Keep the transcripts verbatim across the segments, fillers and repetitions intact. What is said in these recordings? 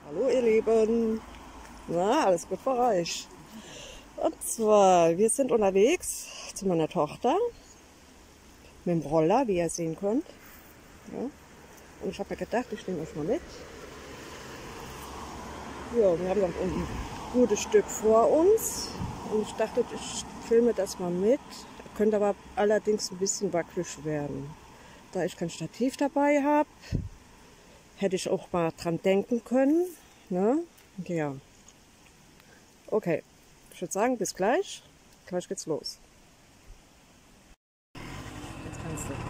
Hallo ihr Lieben, na, alles gut für euch? Und zwar, wir sind unterwegs zu meiner Tochter mit dem Roller, wie ihr sehen könnt. Ja. Und ich habe mir gedacht, ich nehme euch mal mit. Ja, wir haben noch ein gutes Stück vor uns und ich dachte, ich filme das mal mit. Könnte aber allerdings ein bisschen wackelig werden. Da ich kein Stativ dabei habe, hätte ich auch mal dran denken können. Ne? Ja. Okay, ich würde sagen, bis gleich. Gleich geht's los. Jetzt kannst du.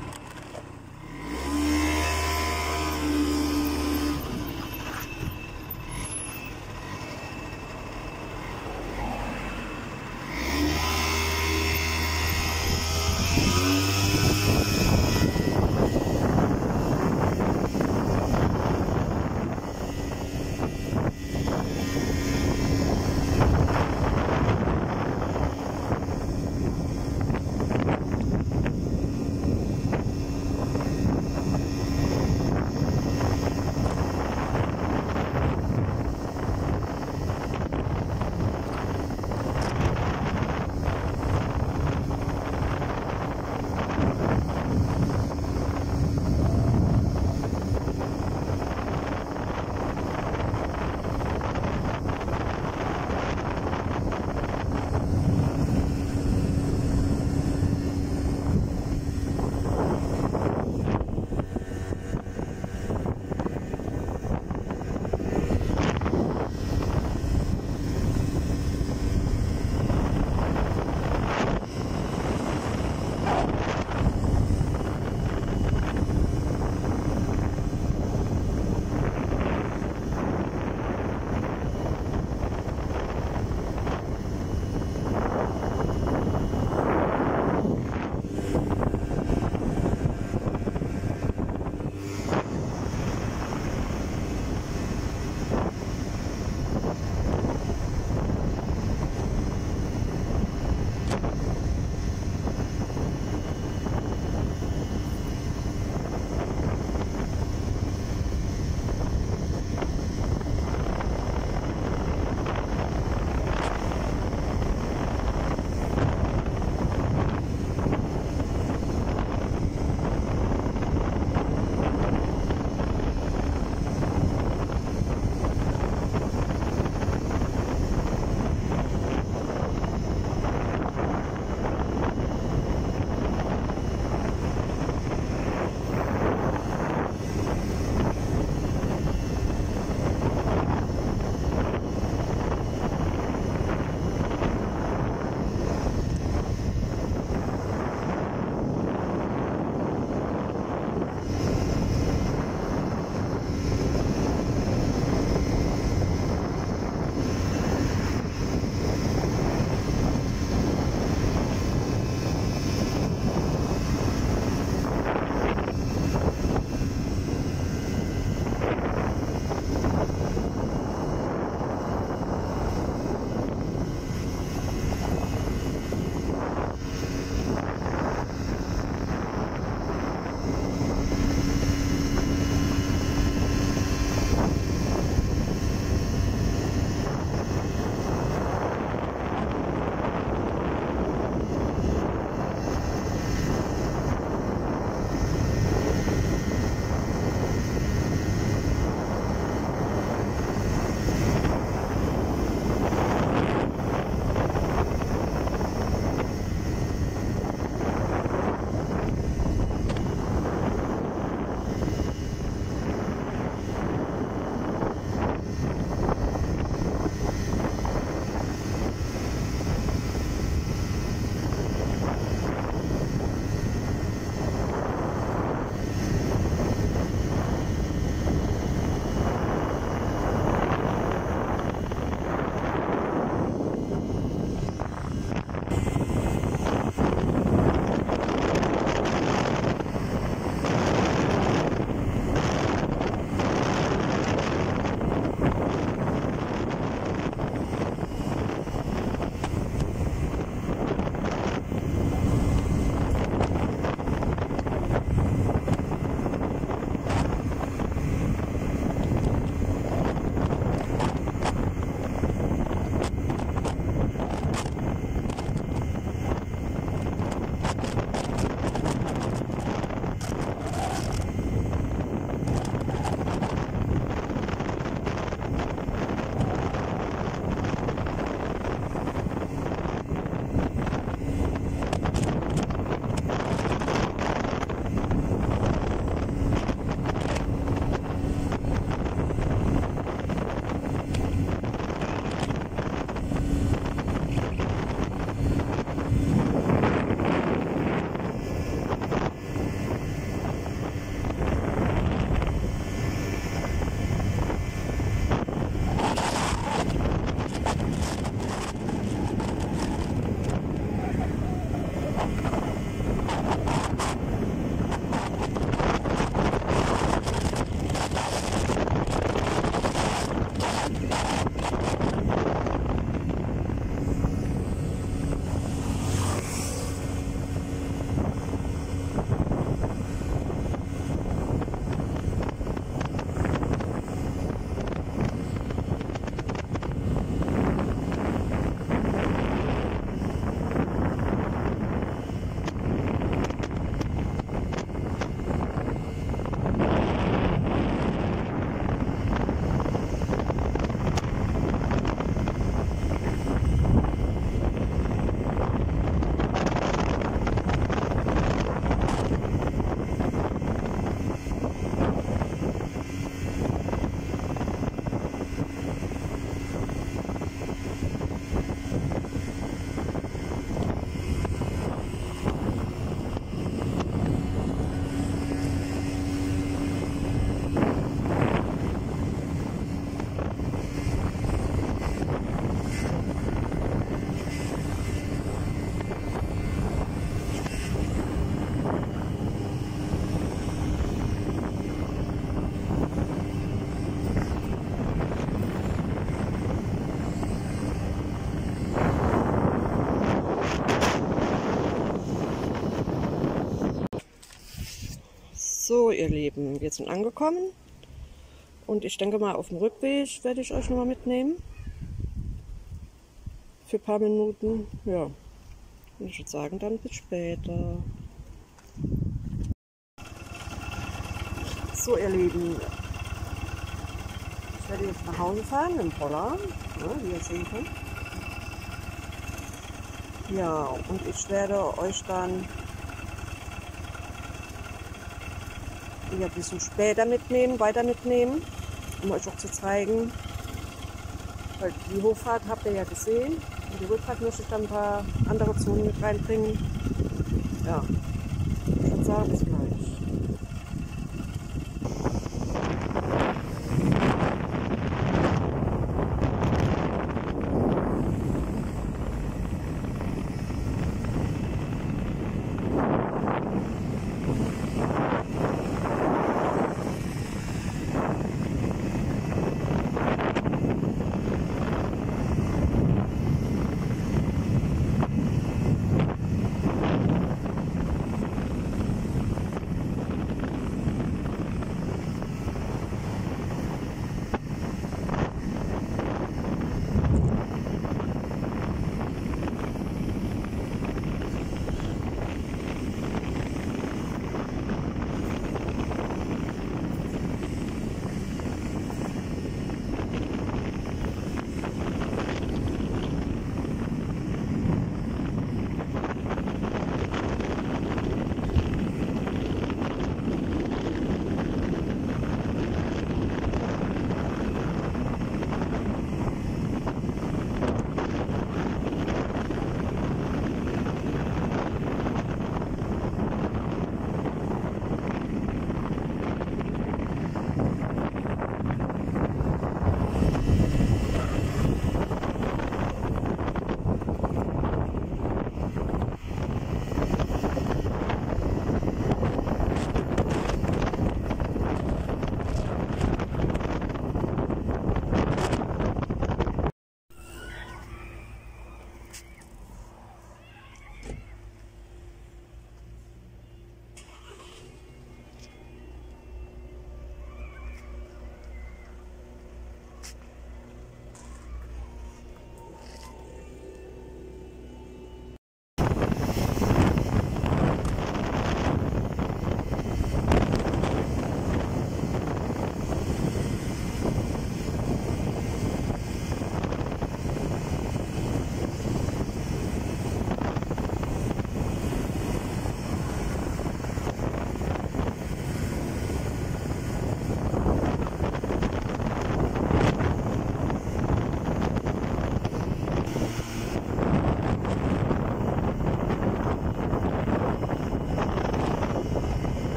So, ihr Lieben, wir sind angekommen und ich denke mal, auf dem Rückweg werde ich euch noch mal mitnehmen. Für ein paar Minuten, ja. Und ich würde sagen, dann bis später. So, ihr Lieben, ich werde jetzt nach Hause fahren im Roller, ja, wie ihr sehen könnt. Ja, und ich werde euch dann ein bisschen später mitnehmen, weiter mitnehmen, um euch auch zu zeigen, weil die Hochfahrt habt ihr ja gesehen und die Rückfahrt möchte ich dann ein paar andere Zonen mit reinbringen. Ja, ich würde sagen, bis gleich.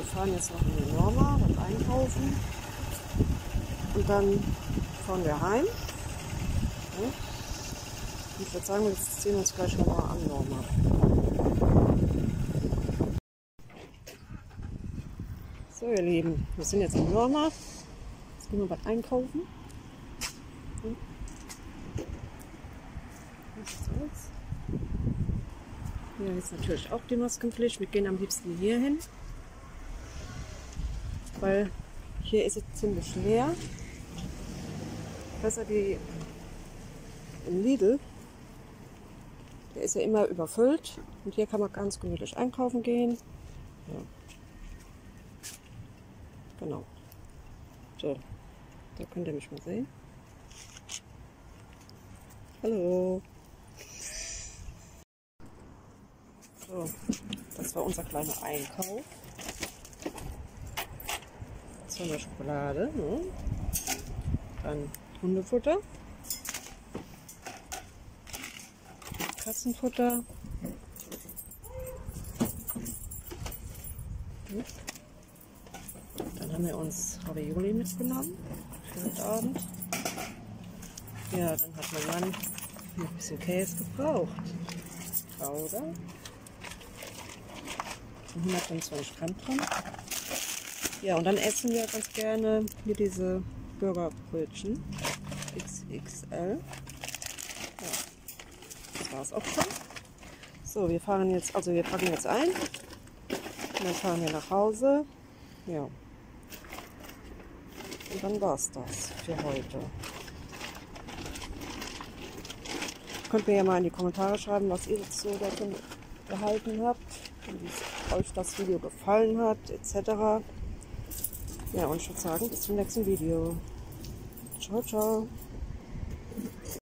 fahren jetzt noch in die Norma, was einkaufen. Und dann fahren wir heim. Ja. Und ich würde sagen, wir ziehen uns gleich nochmal an Norma. So ihr Lieben, wir sind jetzt in Norma. Jetzt gehen wir was einkaufen. Hm. Hier ist natürlich auch die Maskenpflicht. Wir gehen am liebsten hier hin, weil hier ist es ziemlich leer. Besser die im Lidl, der ist ja immer überfüllt und hier kann man ganz gemütlich einkaufen gehen. Ja. Genau. So, da könnt ihr mich mal sehen. Hallo. So, das war unser kleiner Einkauf. Das war eine Schokolade, ne? Dann Hundefutter, Katzenfutter, dann haben wir uns Ravioli mitgenommen für den Abend. Ja, dann hat mein Mann noch ein bisschen Käse gebraucht. Gouda. hundertfünfundzwanzig Gramm dran. Ja, und dann essen wir ganz gerne hier diese Burgerbrötchen X X L. Ja, das war es auch schon. So, wir fahren jetzt, also wir packen jetzt ein und dann fahren wir nach Hause. Ja. Und dann war es das für heute. Könnt mir ja mal in die Kommentare schreiben, was ihr jetzt so davon gehalten habt, wie euch das Video gefallen hat, et cetera. Ja, und ich würde sagen, bis zum nächsten Video. Ciao, ciao.